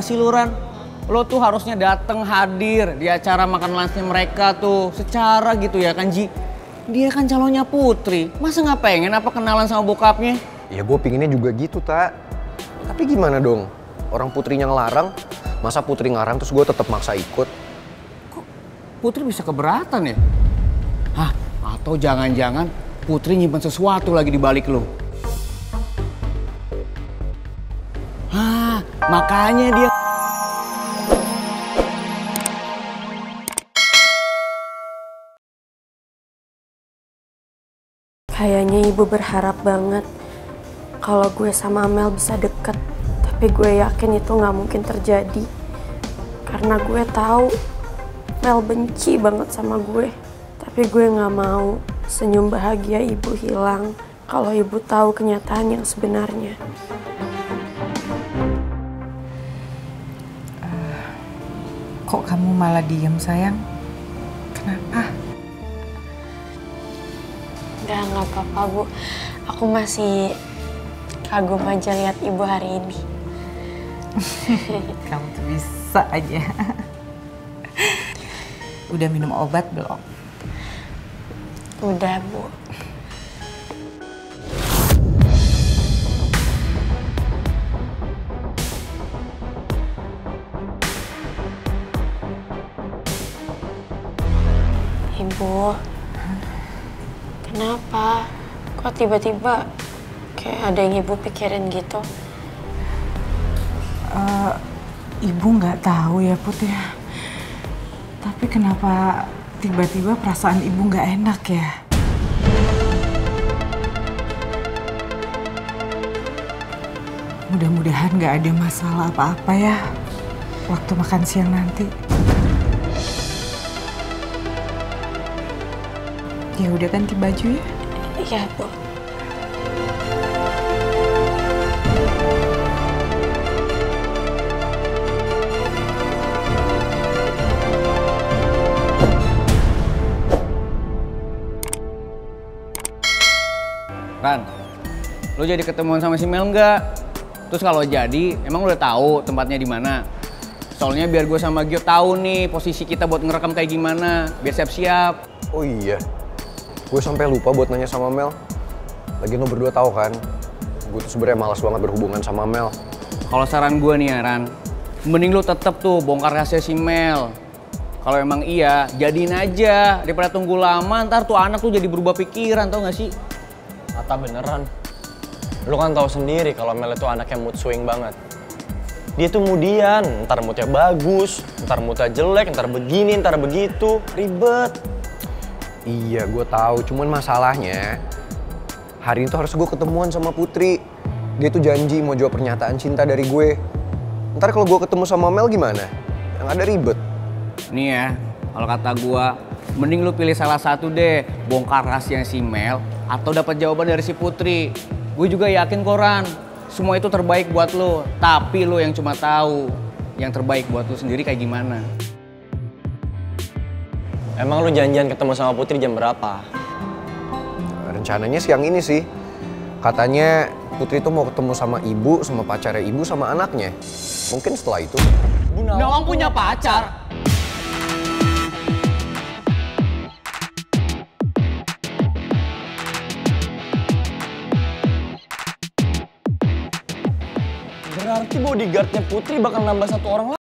gimana sih lu, Ran? Lo tuh harusnya dateng hadir di acara makan lunchnya mereka tuh secara gitu ya kan, Ji? Dia kan calonnya Putri, masa nggak pengen apa kenalan sama bokapnya? Ya gue pinginnya juga gitu, Tak. Tapi gimana dong? Orang Putrinya ngelarang, masa Putri ngarang terus gue tetap maksa ikut? Kok Putri bisa keberatan ya? Hah? Atau jangan-jangan Putri nyimpen sesuatu lagi di balik lo? Hah? Makanya dia... Kayaknya ibu berharap banget kalau gue sama Mel bisa deket. Tapi gue yakin itu gak mungkin terjadi. Karena gue tahu Mel benci banget sama gue. Tapi gue gak mau senyum bahagia ibu hilang kalau ibu tahu kenyataan yang sebenarnya. Kok kamu malah diem, sayang? Kenapa? Nggak apa-apa, Bu. Aku masih kagum aja lihat ibu hari ini. Kamu tuh bisa aja. Udah minum obat belum? Udah, Bu. Ibu, kenapa? Kok tiba-tiba kayak ada yang ibu pikirin gitu? Ibu nggak tahu ya, Put ya. Tapi kenapa tiba-tiba perasaan ibu nggak enak ya? Mudah-mudahan nggak ada masalah apa-apa ya waktu makan siang nanti. Ya udah, ganti baju ya. Iya, Bu. Ran, lo jadi ketemuan sama si Mel nggak? Terus kalau jadi, emang lo udah tahu tempatnya di mana? Soalnya biar gue sama Gio tahu nih posisi kita buat ngerekam kayak gimana, biar siap-siap. Oh iya, gue sampai lupa buat nanya sama Mel. Lagian lo berdua tahu kan, gue tuh sebenarnya malas banget berhubungan sama Mel. Kalau saran gue nih ya, Ran, mending lo tetep tuh bongkar rahasia si Mel. Kalau emang iya, jadiin aja. Daripada tunggu lama, ntar tuh anak tuh jadi berubah pikiran, tau gak sih? Ata beneran. Lu kan tahu sendiri kalau Mel itu anaknya mood swing banget. Dia tuh mudian, ntar moodnya bagus, ntar moodnya jelek, ntar begini, ntar begitu, ribet. Iya, gue tahu. Cuman masalahnya hari ini tuh harus gue ketemuan sama Putri. Dia tuh janji mau jawab pernyataan cinta dari gue. Ntar kalau gue ketemu sama Mel gimana? Yang ada ribet. Nih ya, kalau kata gue, mending lu pilih salah satu deh. Bongkar rahasia si Mel atau dapat jawaban dari si Putri. Gue juga yakin Koran, semua itu terbaik buat lo. Tapi lo yang cuma tahu yang terbaik buat lo sendiri kayak gimana. Emang lu janjian ketemu sama Putri jam berapa? Rencananya siang ini sih. Katanya Putri tuh mau ketemu sama ibu, sama pacarnya ibu, sama anaknya. Mungkin setelah itu. Bu Nawang punya pacar. Berarti bodyguardnya Putri bakal nambah satu orang lagi.